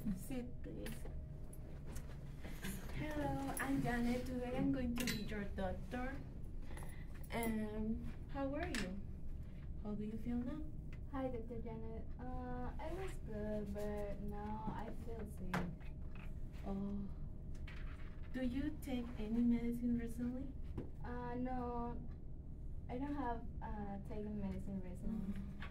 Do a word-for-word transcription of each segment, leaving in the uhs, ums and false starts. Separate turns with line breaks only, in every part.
Sit, please. Hello, I'm Janet. Today I'm going to be your doctor. And how are you? How do you feel now?
Hi, Doctor Janet. Uh, I was good, but now I feel sick.
Oh. Do you take any medicine recently?
Uh, no, I don't have uh, taken medicine recently.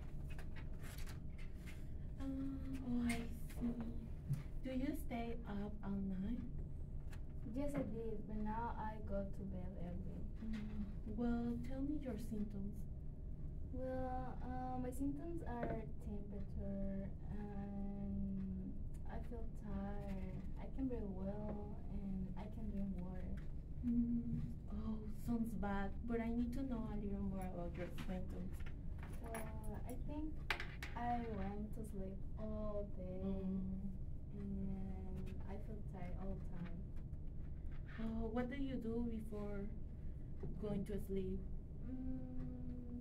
Um, oh, I see. Do you stay up all night?
Yes, I did, but now I go to bed early.
Mm. Well, tell me your symptoms.
Well, uh, my symptoms are temperature, and I feel tired. I can breathe well, and I can drink water.
Mm. Oh, sounds bad, but I need to know a little more about your symptoms.
Well, I think I went to sleep all day,
Mm.
and I feel tired all the time.
Oh, what do you do before going to sleep?
Mm,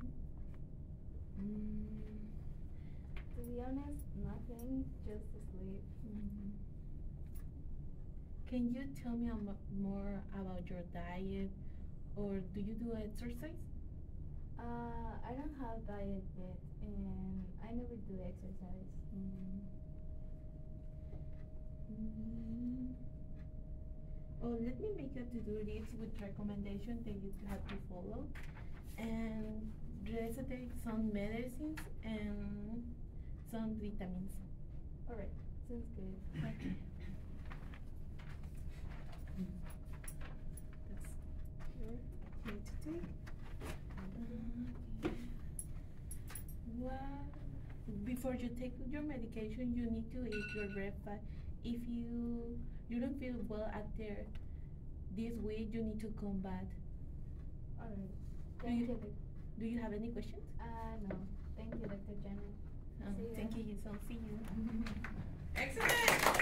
Mm.
to be honest, nothing, just to sleep.
Mm. Can you tell me a mo- more about your diet, or do you do exercise?
Uh, I don't have diet yet, and I never do exercise.
Mm. Mm. Oh, let me make a to-do list with recommendations that you have to follow, and recipe some medicines and some vitamins.
All right, sounds good.
Okay. That's your way to take. Okay. Well, before you take your medication, you need to eat your breakfast. If you you don't feel well after this week, you need to come back.
All right.
Do
Thank
you,
you, Doc-
do you have any questions?
Uh, no. Thank you, Doctor Janet.
Um,
See ya.
thank you, Giselle. See you.
Excellent.